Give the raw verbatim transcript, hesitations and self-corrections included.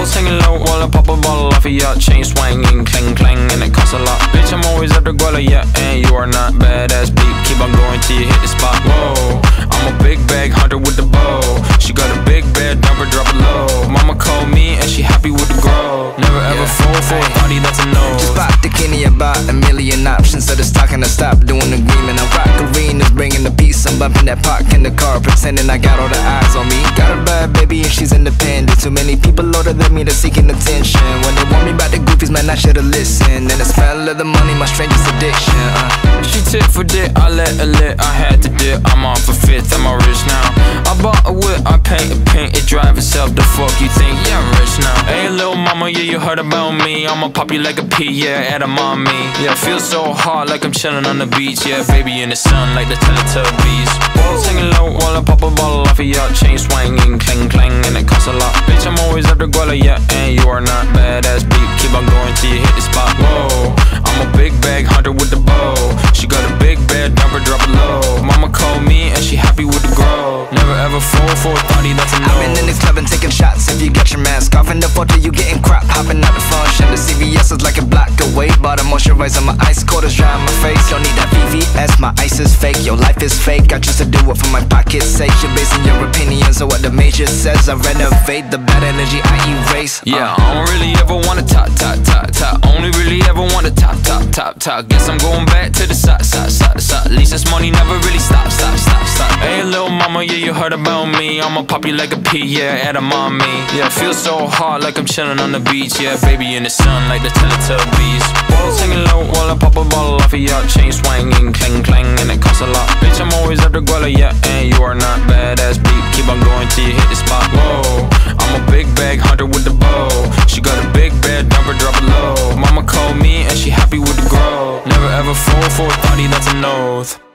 Balls hanging low while I pop a bottle off of ya. Chain swinging, clang clang, and it costs a lot. Bitch, I'm always after Guala, yeah, and you are not badass beat. Keep on going till you hit the spot. Whoa, I'm a big bag hunter with the bow. She got a big bed, number drop it low. Mama called me and she happy with the grow. Never ever yeah. fall for a body that's a no. Just pop the Kenny about a million options. So just talking to stop doing agreement. I rock arenas, bringing the peace. I'm bumping that park in the car, pretending I got all the eyes on me. Got a bad baby and she's independent. Too many people older than me, they're seeking attention. When they want me about the goofies, man, I should've listened. And the smell of the money, my strangest addiction. uh. She tit for dick, I let her lit, I had to dip. I'm off a fifth, I'm all rich now. I bought a whip, I paint a paint, it drive itself. The fuck you think? Yeah, I'm rich now. Hey, little mama, yeah, you heard about me. I'ma pop you like a pea, yeah, at a mommy. Yeah, feel so hot like I'm chilling on the beach. Yeah, baby in the sun like the Teletubbies. Balls hanging low while I pop a bottle off of ya. Chain swinging, clang clang, and it costs a lot. Bitch, I'm always after Guala, yeah, and you are not badass beat. Keep on going till you hit the spot. Whoa, I'm a big bag hunter with the bow. She got a big bed, number drop it low. Mama called me and she happy with the grow. Never ever fall for a body that's a no. I've been in this club and taking shots. If you got your mask off in the photo, you getting crap. Hopping out the function, the C V S is like a block away. Bought a moisturizer, my ice cold is dry on my face. Don't need that V V S, my ice is fake. Your life is fake, I choose to do it for my pocket's sake. You're basing your opinions on what the major says. I renovate the bad energy, I erase. uh. Yeah, I don't really ever wanna top, top, top, top. Only really ever wanna top, top, top, top. Guess I'm going back to the side, side, side, side. At least this money never really stop, stop, stop, stop. Hey, little mama, yeah, you heard about me. I'ma pop you like a pea, yeah, at a mommy. Yeah, feel so hot like I'm chilling on the beach. Yeah, baby in the sun like the Teletubbies. Balls hanging low while I pop a bottle off of ya. Chain swinging, clang clang, and it costs a lot. Bitch, I'm always after Guala, yeah, and you are not badass beat. Keep on going till you hit the spot. Whoa, I'm a big bag hunter with the bow. She got a big bed, number drop it low. Mama called me and she happy with the grow. Never ever fall for a body that's a nose.